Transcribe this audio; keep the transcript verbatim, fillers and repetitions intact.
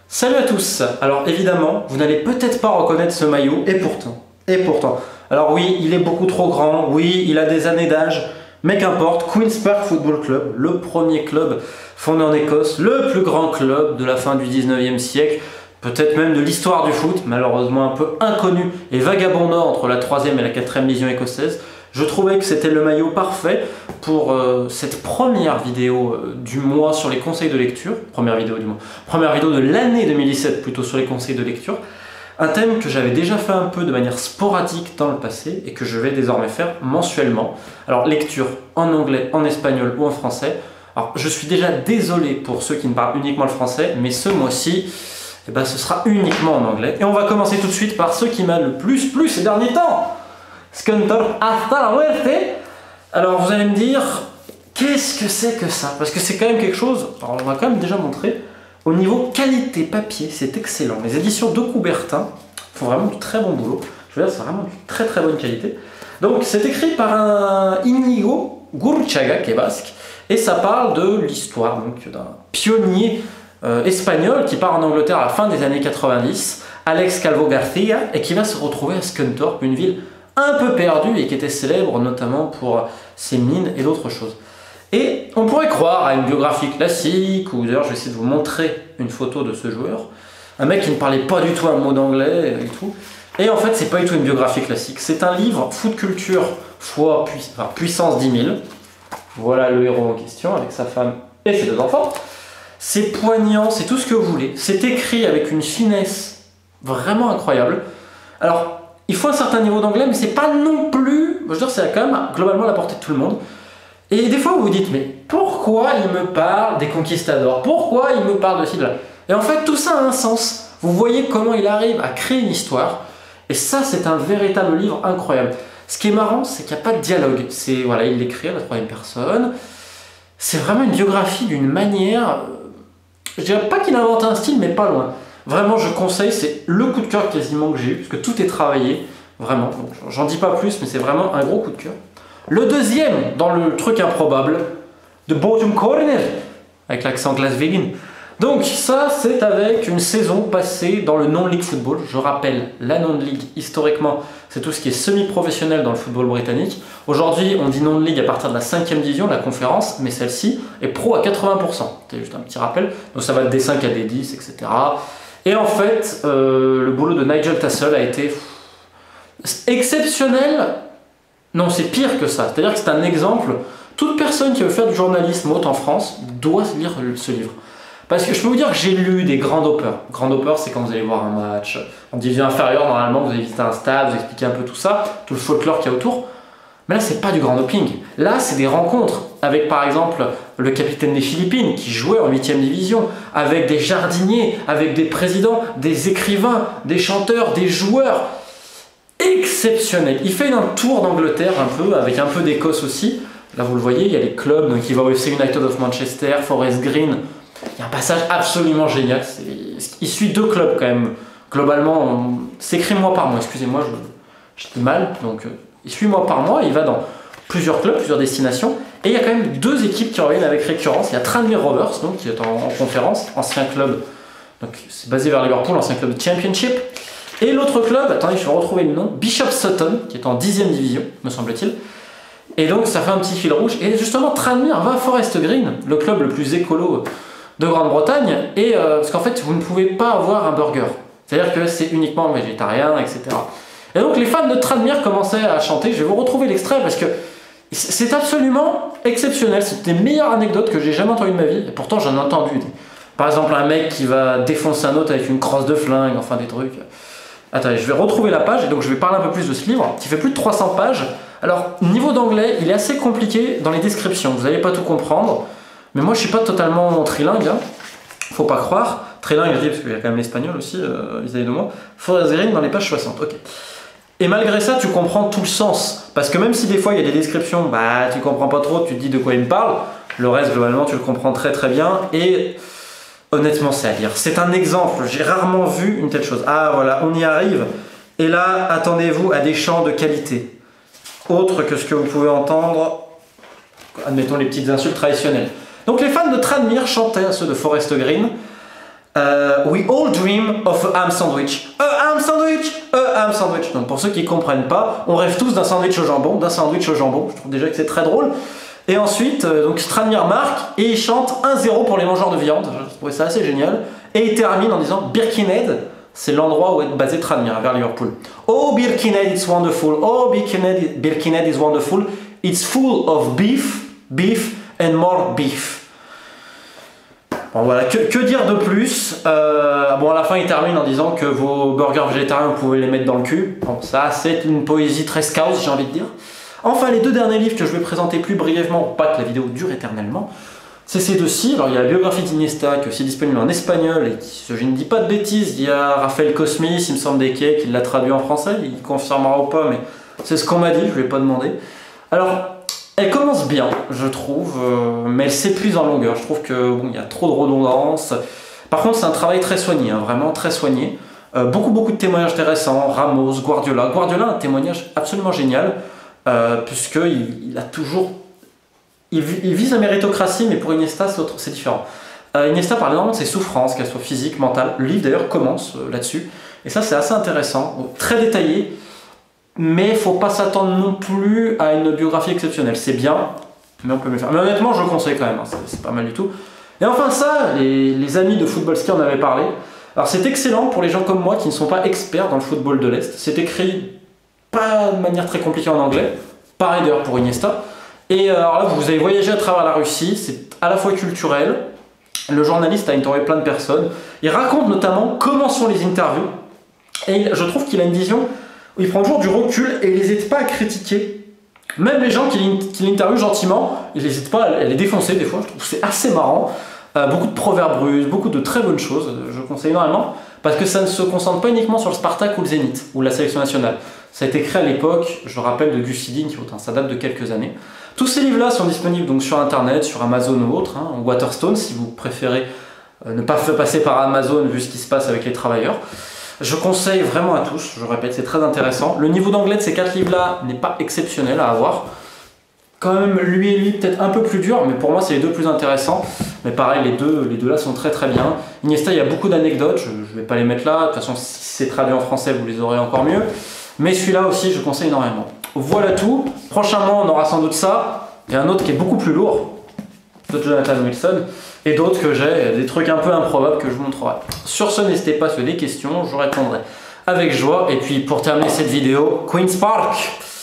Salut à tous. Alors évidemment, vous n'allez peut-être pas reconnaître ce maillot, et pourtant, et pourtant. Alors oui, il est beaucoup trop grand, oui, il a des années d'âge, mais qu'importe, Queen's Park Football Club, le premier club fondé en Écosse, le plus grand club de la fin du dix-neuvième siècle, peut-être même de l'histoire du foot, malheureusement un peu inconnu et vagabondant entre la troisième et la quatrième division écossaise. Je trouvais que c'était le maillot parfait pour euh, cette première vidéo euh, du mois sur les conseils de lecture, première vidéo du mois, première vidéo de l'année deux mille dix-sept plutôt sur les conseils de lecture, un thème que j'avais déjà fait un peu de manière sporadique dans le passé et que je vais désormais faire mensuellement. Alors lecture en anglais, en espagnol ou en français. Alors je suis déjà désolé pour ceux qui ne parlent uniquement le français, mais ce mois-ci, eh ben, ce sera uniquement en anglais. Et on va commencer tout de suite par ce qui m'a le plus plu ces derniers temps. Scunthorpe hasta la muerte. Alors vous allez me dire, qu'est-ce que c'est que ça? Parce que c'est quand même quelque chose, alors on va quand même déjà montrer, au niveau qualité papier, c'est excellent. Les éditions de Coubertin font vraiment du très bon boulot. Je veux dire, c'est vraiment de très très bonne qualité. Donc c'est écrit par un Inigo Gurruchaga, qui est basque, et ça parle de l'histoire d'un pionnier euh, espagnol qui part en Angleterre à la fin des années quatre-vingt-dix, Alex Calvo Garcia, et qui va se retrouver à Scunthorpe, une ville un peu perdu et qui était célèbre notamment pour ses mines et d'autres choses. Et on pourrait croire à une biographie classique, ou d'ailleurs je vais essayer de vous montrer une photo de ce joueur, un mec qui ne parlait pas du tout un mot d'anglais et tout. Et en fait c'est pas du tout une biographie classique, c'est un livre foot culture fois pui enfin, puissance dix mille. Voilà le héros en question avec sa femme et ses deux enfants. C'est poignant, c'est tout ce que vous voulez. C'est écrit avec une finesse vraiment incroyable. Alors il faut un certain niveau d'anglais, mais c'est pas non plus, je veux dire, c'est quand même globalement à la portée de tout le monde. Et des fois vous vous dites, mais pourquoi il me parle des conquistadors? Pourquoi il me parle de ci, de là? Et en fait tout ça a un sens. Vous voyez comment il arrive à créer une histoire. Et ça c'est un véritable livre incroyable. Ce qui est marrant, c'est qu'il n'y a pas de dialogue. C'est, voilà, il l'écrit à la troisième personne. C'est vraiment une biographie d'une manière, je dirais pas qu'il a inventé un style, mais pas loin. Vraiment, je conseille, c'est le coup de cœur quasiment que j'ai eu, parce que tout est travaillé, vraiment. J'en dis pas plus, mais c'est vraiment un gros coup de cœur. Le deuxième, dans le truc improbable, de Bodum Corner, avec l'accent Glaswegian. Donc ça, c'est avec une saison passée dans le non-league football. Je rappelle, la non-league, historiquement, c'est tout ce qui est semi-professionnel dans le football britannique. Aujourd'hui, on dit non-league à partir de la cinquième division, la conférence, mais celle-ci est pro à quatre-vingts pour cent. C'est juste un petit rappel. Donc ça va de D cinq à D dix, et cetera. Et en fait, euh, le boulot de Nigel Tassell a été exceptionnel. Non, c'est pire que ça. C'est-à-dire que c'est un exemple. Toute personne qui veut faire du journalisme haute en France doit lire ce livre. Parce que je peux vous dire que j'ai lu des grands dopers. Grand doper, c'est quand vous allez voir un match en division inférieure, normalement, vous allez visiter un stade, vous expliquez un peu tout ça, tout le folklore qu'il y a autour. Mais là, c'est pas du grand doping. Là, c'est des rencontres avec, par exemple, le capitaine des Philippines qui jouait en huitième division, avec des jardiniers, avec des présidents, des écrivains, des chanteurs, des joueurs. Exceptionnel. Il fait un tour d'Angleterre un peu, avec un peu d'Écosse aussi. Là, vous le voyez, il y a les clubs, donc il va au F C United of Manchester, Forest Green. Il y a un passage absolument génial. Il suit deux clubs quand même. Globalement, c'est écrit mois par mois. Excusez-moi, j'étais mal, donc... Il suit mois par mois, il va dans plusieurs clubs, plusieurs destinations, et il y a quand même deux équipes qui reviennent avec récurrence. Il y a Tranmere Rovers, donc, qui est en, en conférence, ancien club, donc c'est basé vers Liverpool, ancien club de Championship. Et l'autre club, attendez, je vais retrouver le nom, Bishop Sutton, qui est en dixième division, me semble-t-il. Et donc ça fait un petit fil rouge. Et justement, Tranmere va à Forest Green, le club le plus écolo de Grande-Bretagne, et euh, parce qu'en fait, vous ne pouvez pas avoir un burger. C'est-à-dire que c'est uniquement végétarien, et cetera. Et donc les fans de Tranmere commençaient à chanter. Je vais vous retrouver l'extrait parce que c'est absolument exceptionnel. C'est une des meilleures anecdotes que j'ai jamais entendues de ma vie. Et pourtant j'en ai entendu. Par exemple un mec qui va défoncer un autre avec une crosse de flingue, enfin des trucs. Attendez, je vais retrouver la page et donc je vais parler un peu plus de ce livre qui fait plus de trois cents pages. Alors niveau d'anglais, il est assez compliqué dans les descriptions. Vous n'allez pas tout comprendre. Mais moi je suis pas totalement trilingue. Hein. Faut pas croire. Trilingue, je dis parce qu'il y a quand même l'espagnol aussi euh, vis-à-vis de moi. Forest Green dans les pages soixante. Ok. Et malgré ça, tu comprends tout le sens. Parce que même si des fois il y a des descriptions, bah tu comprends pas trop, tu te dis de quoi il me parle, le reste globalement tu le comprends très très bien. Et honnêtement c'est à lire. C'est un exemple, j'ai rarement vu une telle chose. Ah voilà, on y arrive. Et là, attendez-vous à des chants de qualité. Autre que ce que vous pouvez entendre, admettons les petites insultes traditionnelles. Donc les fans de Tranmere chantaient à ceux de Forest Green. Euh, we all dream of a ham sandwich. A ham sandwich, a ham sandwich. Donc pour ceux qui ne comprennent pas, on rêve tous d'un sandwich au jambon, d'un sandwich au jambon. Je trouve déjà que c'est très drôle. Et ensuite, euh, donc Tranmere marque et il chante un zéro pour les mangeurs de viande. Je trouvais ça assez génial. Et il termine en disant Birkenhead, c'est l'endroit où est basé Tranmere, vers Liverpool. Oh Birkenhead, it's wonderful. Oh Birkenhead, Birkenhead is wonderful. It's full of beef, beef and more beef. Bon voilà, que, que dire de plus? euh, Bon, à la fin il termine en disant que vos burgers végétariens vous pouvez les mettre dans le cul. Bon, ça c'est une poésie très scouse, j'ai envie de dire. Enfin, les deux derniers livres que je vais présenter plus brièvement, pour pas que la vidéo dure éternellement, c'est ces deux-ci. Alors il y a la biographie d'Iniesta qui est aussi disponible en espagnol et qui, si je ne dis pas de bêtises, il y a Raphaël Cosmis, il me semble des quais, qui l'a traduit en français, il confirmera ou pas, mais c'est ce qu'on m'a dit, je ne lui ai pas demandé. Alors, elle commence bien, je trouve, euh, mais elle s'épuise en longueur. Je trouve que bon, il y a trop de redondance. Par contre, c'est un travail très soigné, hein, vraiment très soigné. Euh, beaucoup, beaucoup de témoignages intéressants. Ramos, Guardiola. Guardiola, un témoignage absolument génial, euh, puisqu'il il a toujours... Il, il vise la méritocratie, mais pour Iniesta, c'est différent. Euh, Iniesta parle énormément de ses souffrances, qu'elles soient physiques, mentales. Le livre, d'ailleurs, commence euh, là-dessus. Et ça, c'est assez intéressant, très détaillé. Mais il ne faut pas s'attendre non plus à une biographie exceptionnelle. C'est bien, mais on peut mieux faire. Mais honnêtement, je le conseille quand même, hein, c'est pas mal du tout. Et enfin ça, les, les amis de Football Ski en avaient parlé. Alors c'est excellent pour les gens comme moi qui ne sont pas experts dans le football de l'Est. C'est écrit pas de manière très compliquée en anglais. Pareil d'ailleurs pour Iniesta. Et alors là, vous avez voyagé à travers la Russie, c'est à la fois culturel. Le journaliste a interviewé plein de personnes. Il raconte notamment comment sont les interviews. Et je trouve qu'il a une vision... Il prend toujours du recul et il n'hésite pas à critiquer. Même les gens qui l'interviewent gentiment, il n'hésite pas à les défoncer des fois. Je trouve que c'est assez marrant. Euh, beaucoup de proverbes russes, beaucoup de très bonnes choses. Je conseille énormément. Parce que ça ne se concentre pas uniquement sur le Spartak ou le Zénith, ou la sélection nationale. Ça a été créé à l'époque, je rappelle, de Gus Hiddink, ça date de quelques années. Tous ces livres-là sont disponibles donc sur Internet, sur Amazon ou autre, hein, Waterstone, si vous préférez euh, ne pas passer par Amazon vu ce qui se passe avec les travailleurs. Je conseille vraiment à tous, je répète, c'est très intéressant. Le niveau d'anglais de ces quatre livres-là n'est pas exceptionnel à avoir. Quand même, lui et lui, peut-être un peu plus dur, mais pour moi, c'est les deux plus intéressants. Mais pareil, les deux, les deux là sont très très bien. Iniesta, il y a beaucoup d'anecdotes, je ne vais pas les mettre là. De toute façon, si c'est traduit en français, vous les aurez encore mieux. Mais celui-là aussi, je conseille énormément. Voilà tout. Prochainement, on aura sans doute ça. Il y a un autre qui est beaucoup plus lourd, de Jonathan Wilson. Et d'autres que j'ai, des trucs un peu improbables que je vous montrerai. Sur ce, n'hésitez pas à se poser des questions, je répondrai avec joie. Et puis pour terminer cette vidéo, Queen's Park.